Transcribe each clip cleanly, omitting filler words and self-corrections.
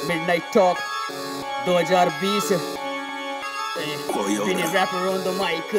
Midnight Talk 2020 Vinny rapper on the mic.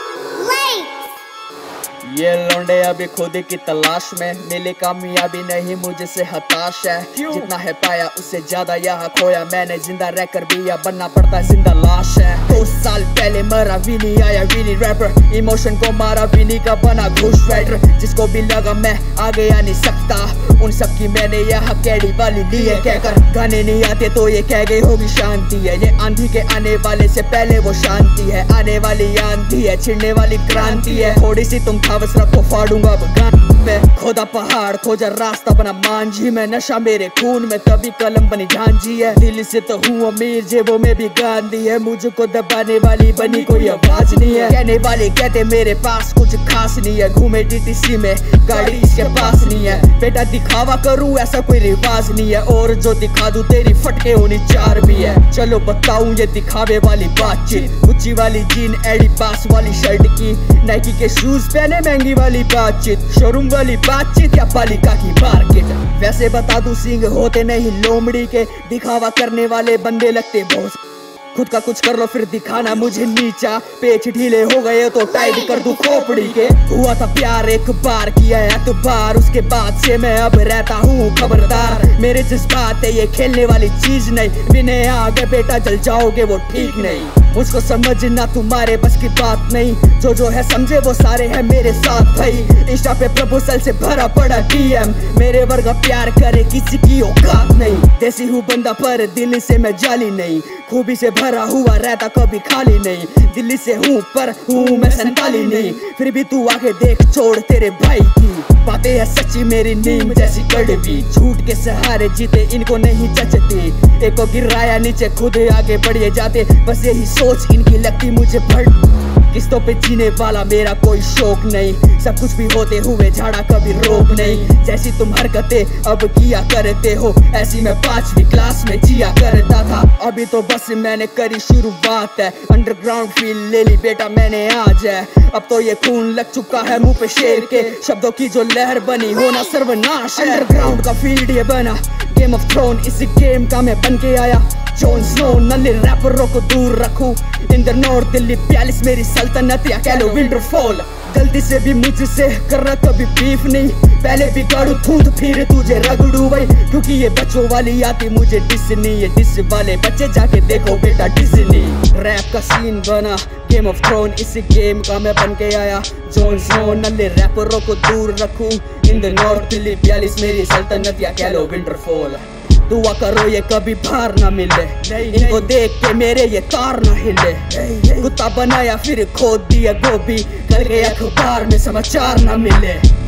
ये लौंडे अभी खुद की तलाश में, मिले कामयाबी नहीं मुझसे हताश है। जितना है पाया उससे ज्यादा यहाँ खोया मैंने, जिंदा रहकर भी यहाँ बनना पड़ता जिंदा लाश है। 2 साल पहले मरा विनी, आया विनी रैपर, इमोशन को मारा विनी का बना घुस राइटर। जिसको भी लगा मैं आगे आ नहीं सकता, उन सब की मैंने यहाँ कैडी वाली ली है कहकर। गाने नहीं आते तो ये कह गई होगी शांति है, ये आंधी के आने वाले से पहले वो शांति है। आने वाली आंधी है, छिड़ने वाली क्रांति है। थोड़ी सी तुम खावस रखो, फाड़ूंगा अब गान में। खोदा पहाड़ खोजा रास्ता बना मांझी में, नशा मेरे खून में तभी कलम बनी झांझी है। दिल से तो हूँ अमीर, जेबों में भी गांधी है, मुझको दबाने वाली बनी कोई आवाज नहीं है। कहने वाले कहते मेरे पास कुछ खास नहीं है, घूमे डीटीसी में गाड़ी इसके पास नहीं है। बेटा दिखावा करूँ ऐसा कोई रिवाज नहीं है, और जो दिखा दूं तेरी फटके होनी 4 भी है। चलो बताऊं ये दिखावे वाली बातचीत, ऊंची वाली जीन एडी पास वाली शर्ट की, नाइकी के शूज पहने महंगी वाली बातचीत, शोरूम वाली बातचीत या पालिका की मार्केट। वैसे बता दूं सिंह होते नहीं लोमड़ी के, दिखावा करने वाले बंदे लगते बहुत। खुद का कुछ कर लो फिर दिखाना मुझे नीचा, पेच ढीले हो गए तो टाइट कर दूं खोपड़ी के। हुआ था प्यार एक बार, किया एतबार, उसके बाद से मैं अब रहता हूँ खबरदार। मेरे जज्बात है ये खेलने वाली चीज नहीं, बिना आगे बेटा जल जाओगे वो ठीक नहीं। मुझको समझना तुम्हारे बस की बात नहीं, जो है समझे वो सारे हैं मेरे साथ भाई। इंस्टा पे प्रपोजल से भरा पड़ा डीएम, मेरे वर्ग प्यार करे किसी की औकात नहीं। देसी हूँ बंदा पर दिल से मैं जाली नहीं, खूबी से भरा हुआ रहता कभी खाली नहीं। दिल्ली से हूँ पर हूँ मैं संताली नहीं, फिर भी तू आके देख छोड़ तेरे भाई की बातें है सच्ची मेरी नीम जैसी कड़वी। झूठ के सहारे जीते इनको नहीं जचती, एक को गिराया नीचे खुद आगे बढ़े जाते, बस यही सोच इनकी लगती मुझे भड़। किस्तों पे जीने वाला मेरा कोई शौक नहीं, सब कुछ भी होते हुए झाड़ा कभी रोक नहीं। जैसी तुम हरकतें अब किया करते हो, ऐसी मैं 5वीं क्लास में जिया करता था। अभी तो बस मैंने करी शुरुआत है, अंडरग्राउंड फील ले ली बेटा मैंने आज है। अब तो ये खून लग चुका है मुंह पे शेर के, शब्दों की जो लहर बनी होना सर्वनाश है। अंडरग्राउंड का फील्ड ये बना गेम ऑफ थ्रोन, इसी गेम का मैं बन के आया जॉन स्नो। नल्ले रैपरों को दूर रखूं इन द नॉर्थ, दिल्ली 42 मेरी सल्तनत या कह लो विंटरफॉल। गलती से भी मुझसे कर रहा कभी बीफ नहीं, पहले भी गाड़ू थूथ फिर तुझे रगड़ू भाई। क्योंकि ये बच्चों वाली आती मुझे डिस्नी, ये डिस वाले बच्चे जाके देखो बेटा डिस्नी। रैप का सीन बना गेम ऑफ थ्रोन, इसी गेम का मैं बन के आया जॉन स्नो। नल्ले रैपरों को दूर रखूं इन द नॉर्थ, दिल्ली 42 मेरी सल्तनत या कह लो विंटरफॉल। दुआ करो ये कभी बाहर ना मिले, इनको देख के मेरे ये तार ना हिले। कुत्ता बनाया फिर खोद दिया गोभी, कल के अखबार में समाचार ना मिले।